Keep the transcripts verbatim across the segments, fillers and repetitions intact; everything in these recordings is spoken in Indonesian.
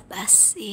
basi.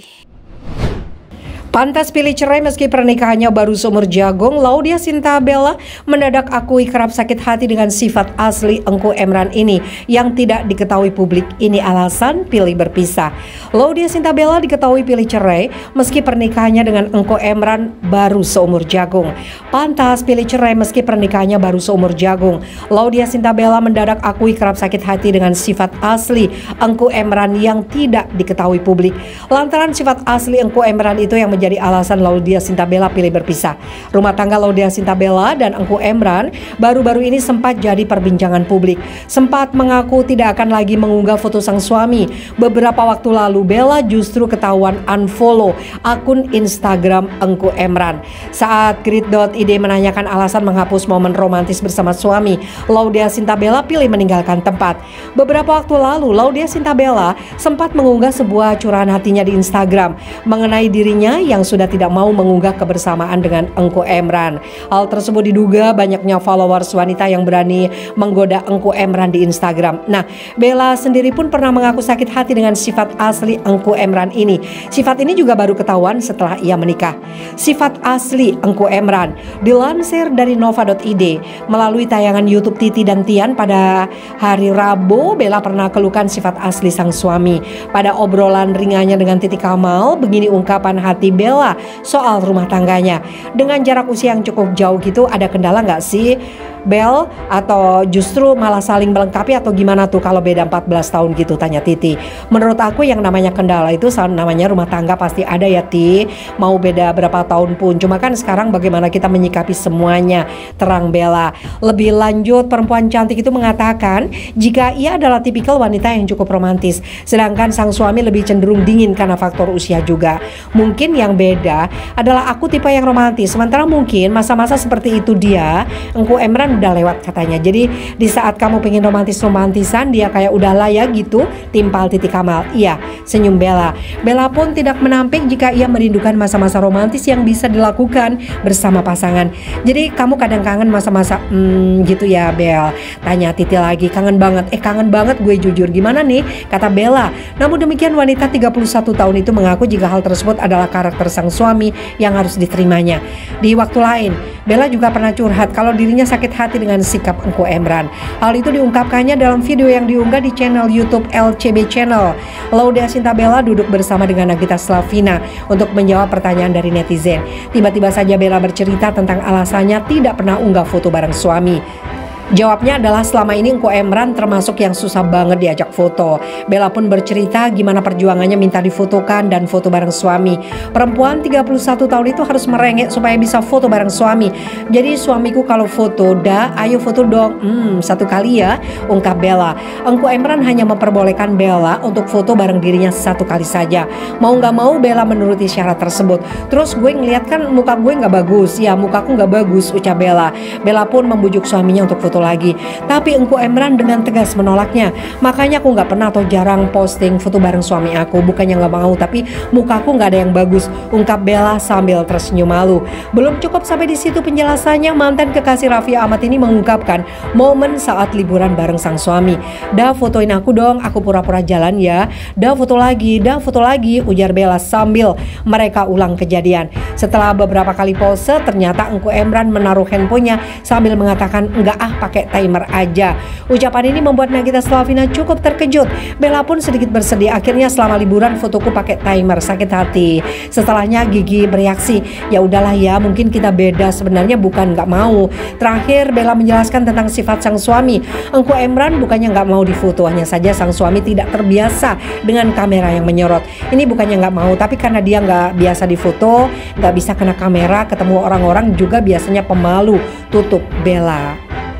Pantas pilih cerai meski pernikahannya baru seumur jagung, Laudya Chintya Bella mendadak akui kerap sakit hati dengan sifat asli Engku Emran ini yang tidak diketahui publik. Ini alasan pilih berpisah. Laudya Chintya Bella diketahui pilih cerai meski pernikahannya dengan Engku Emran baru seumur jagung. Pantas pilih cerai meski pernikahannya baru seumur jagung. Laudya Chintya Bella mendadak akui kerap sakit hati dengan sifat asli Engku Emran yang tidak diketahui publik. Lantaran sifat asli Engku Emran itu yang menjadi Jadi alasan Laudya Chintya Bella pilih berpisah. Rumah tangga Laudya Chintya Bella dan Engku Emran baru-baru ini sempat jadi perbincangan publik. Sempat mengaku tidak akan lagi mengunggah foto sang suami. Beberapa waktu lalu Bella justru ketahuan unfollow akun Instagram Engku Emran. Saat grid dot i d menanyakan alasan menghapus momen romantis bersama suami, Laudya Chintya Bella pilih meninggalkan tempat. Beberapa waktu lalu Laudya Chintya Bella sempat mengunggah sebuah curahan hatinya di Instagram mengenai dirinya yang yang sudah tidak mau mengunggah kebersamaan dengan Engku Emran. Hal tersebut diduga banyaknya followers wanita yang berani menggoda Engku Emran di Instagram. Nah, Bella sendiri pun pernah mengaku sakit hati dengan sifat asli Engku Emran ini. Sifat ini juga baru ketahuan setelah ia menikah. Sifat asli Engku Emran dilansir dari nova dot i d melalui tayangan YouTube Titi dan Tian pada hari Rabu. Bella pernah keluhkan sifat asli sang suami. Pada obrolan ringannya dengan Titi Kamal, begini ungkapan hati Bella Bella soal rumah tangganya. Dengan jarak usia yang cukup jauh gitu, ada kendala nggak sih Bel, atau justru malah saling melengkapi atau gimana tuh kalau beda empat belas tahun gitu, tanya Titi. Menurut aku yang namanya kendala itu namanya rumah tangga pasti ada ya Ti, mau beda berapa tahun pun. Cuma kan sekarang bagaimana kita menyikapi semuanya, terang Bella. Lebih lanjut, perempuan cantik itu mengatakan jika ia adalah tipikal wanita yang cukup romantis, sedangkan sang suami lebih cenderung dingin karena faktor usia juga. Mungkin yang beda adalah aku tipe yang romantis, sementara mungkin masa-masa seperti itu dia, Engku Emran udah lewat katanya. Jadi di saat kamu pengen romantis-romantisan, dia kayak udah layak gitu, timpal Titi Kamal. Iya, senyum Bella. Bella pun tidak menampik jika ia merindukan masa-masa romantis yang bisa dilakukan bersama pasangan. Jadi kamu kadang kangen masa-masa hmm, gitu ya Bel, tanya Titi lagi. Kangen banget, eh kangen banget gue jujur. Gimana nih, kata Bella. Namun demikian wanita tiga puluh satu tahun itu mengaku jika hal tersebut adalah karakter sang suami yang harus diterimanya. Di waktu lain, Bella juga pernah curhat kalau dirinya sakit hati dengan sikap Engku Emran. Hal itu diungkapkannya dalam video yang diunggah di channel YouTube L C B Channel. Laudya Chintya Bella duduk bersama dengan Nagita Slavina untuk menjawab pertanyaan dari netizen. Tiba-tiba saja Bella bercerita tentang alasannya tidak pernah unggah foto bareng suami. Jawabnya adalah selama ini Engku Emran termasuk yang susah banget diajak foto. Bella pun bercerita gimana perjuangannya minta difotokan dan foto bareng suami. Perempuan tiga puluh satu tahun itu harus merengek supaya bisa foto bareng suami. Jadi suamiku kalau foto, dah ayo foto dong. Hmm, satu kali ya, ungkap Bella. Engku Emran hanya memperbolehkan Bella untuk foto bareng dirinya satu kali saja. Mau gak mau Bella menuruti syarat tersebut. Terus gue ngeliat kan muka gue gak bagus. Ya mukaku gak bagus, ucap Bella. Bella pun membujuk suaminya untuk foto lagi, tapi Engku Emran dengan tegas menolaknya. Makanya aku nggak pernah atau jarang posting foto bareng suami aku. Bukannya nggak mau, tapi mukaku nggak ada yang bagus, ungkap Bella sambil tersenyum malu. Belum cukup sampai di situ penjelasannya, mantan kekasih Raffi Ahmad ini mengungkapkan momen saat liburan bareng sang suami. Dah fotoin aku dong, aku pura-pura jalan ya. Dah foto lagi, dah foto lagi, ujar Bella sambil mereka ulang kejadian. Setelah beberapa kali pose, ternyata Engku Emran menaruh handphonenya sambil mengatakan enggak ah, pakai timer aja. Ucapan ini membuat Nagita Slavina cukup terkejut. Bella pun sedikit bersedih. Akhirnya selama liburan fotoku pakai timer, sakit hati. Setelahnya Gigi bereaksi, ya udahlah ya, mungkin kita beda, sebenarnya bukan nggak mau. Terakhir Bella menjelaskan tentang sifat sang suami. Engku Emran bukannya nggak mau difoto, hanya saja sang suami tidak terbiasa dengan kamera yang menyorot. Ini bukannya nggak mau, tapi karena dia nggak biasa difoto, nggak bisa kena kamera, ketemu orang-orang juga biasanya pemalu, tutup Bella.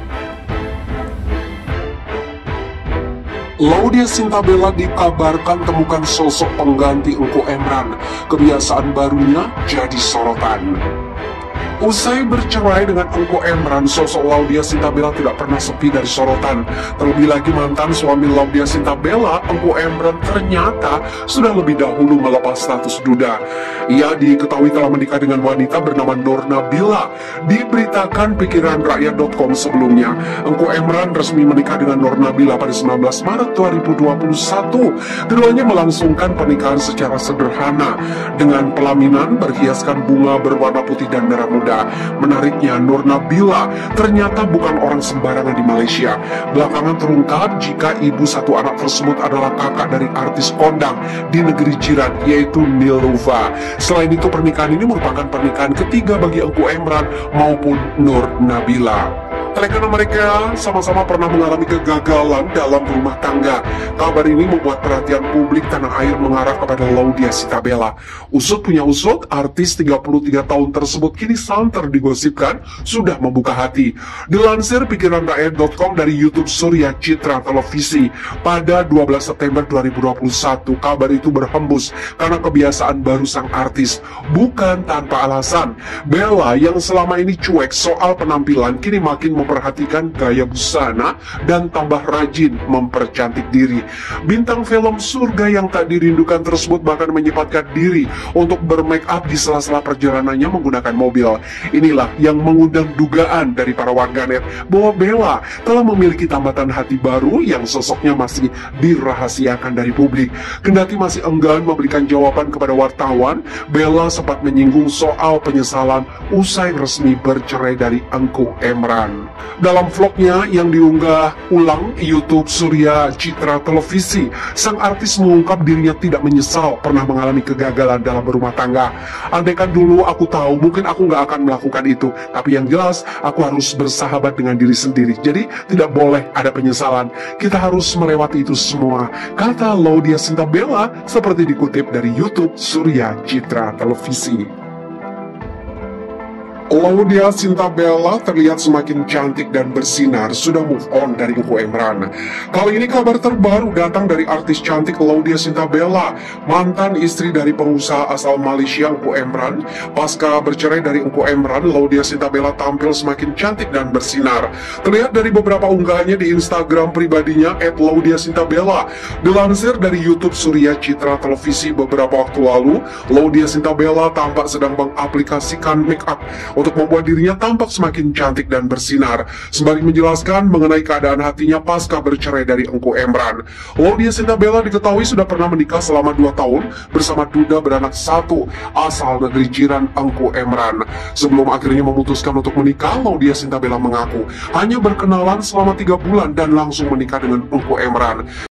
Laudya Chintya Bella dikabarkan temukan sosok pengganti Engku Emran. Kebiasaan barunya jadi sorotan. Usai bercerai dengan Engku Emran, sosok Laudya Chintya Bella tidak pernah sepi dari sorotan. Terlebih lagi mantan suami Laudya Chintya Bella, Engku Emran, ternyata sudah lebih dahulu melepas status duda. Ia diketahui telah menikah dengan wanita bernama Nur Nabila. Diberitakan pikiran rakyat titik com sebelumnya, Engku Emran resmi menikah dengan Nur Nabila pada sembilan belas Maret dua ribu dua puluh satu. Keduanya melangsungkan pernikahan secara sederhana dengan pelaminan berhiaskan bunga berwarna putih dan merah muda. Menariknya, Nur Nabila ternyata bukan orang sembarangan di Malaysia. Belakangan terungkap jika ibu satu anak tersebut adalah kakak dari artis kondang di negeri jiran, yaitu Nilova. Selain itu, pernikahan ini merupakan pernikahan ketiga bagi Engku Emran maupun Nur Nabila. Karena mereka sama-sama pernah mengalami kegagalan dalam rumah tangga. Kabar ini membuat perhatian publik tanah air mengarah kepada Laudya Chintya Bella. Usut punya usut, artis tiga puluh tiga tahun tersebut kini santer digosipkan sudah membuka hati. Dilansir pikiran rakyat titik com dari YouTube Surya Citra Televisi, pada dua belas September dua ribu dua puluh satu, kabar itu berhembus karena kebiasaan baru sang artis. Bukan tanpa alasan, Bella yang selama ini cuek soal penampilan kini makin memperhatikan gaya busana dan tambah rajin mempercantik diri. Bintang film surga yang tak dirindukan tersebut bahkan menyempatkan diri untuk bermake up di sela-sela perjalanannya menggunakan mobil. Inilah yang mengundang dugaan dari para warganet bahwa Bella telah memiliki tambatan hati baru yang sosoknya masih dirahasiakan dari publik. Kendati masih enggan memberikan jawaban kepada wartawan, Bella sempat menyinggung soal penyesalan usai resmi bercerai dari Engku Emran. Dalam vlognya yang diunggah ulang YouTube Surya Citra Televisi, sang artis mengungkap dirinya tidak menyesal pernah mengalami kegagalan dalam berumah tangga. Andaikan dulu aku tahu, mungkin aku nggak akan melakukan itu. Tapi yang jelas, aku harus bersahabat dengan diri sendiri. Jadi tidak boleh ada penyesalan. Kita harus melewati itu semua, kata Laudya Chintya Bella seperti dikutip dari YouTube Surya Citra Televisi. Laudya Chintya Bella terlihat semakin cantik dan bersinar, sudah move on dari Engku Emran. Kali ini kabar terbaru datang dari artis cantik Laudya Chintya Bella, mantan istri dari pengusaha asal Malaysia Engku Emran. Pasca bercerai dari Engku Emran, Laudya Chintya Bella tampil semakin cantik dan bersinar. Terlihat dari beberapa unggahannya di Instagram pribadinya et laudya chintya bella. Dilansir dari YouTube Surya Citra Televisi beberapa waktu lalu, Laudya Chintya Bella tampak sedang mengaplikasikan make up untuk membuat dirinya tampak semakin cantik dan bersinar, sembari menjelaskan mengenai keadaan hatinya pasca bercerai dari Engku Emran. Laudya Chintya Bella diketahui sudah pernah menikah selama dua tahun bersama duda beranak satu asal negeri jiran Engku Emran. Sebelum akhirnya memutuskan untuk menikah, Laudya Chintya Bella mengaku hanya berkenalan selama tiga bulan dan langsung menikah dengan Engku Emran.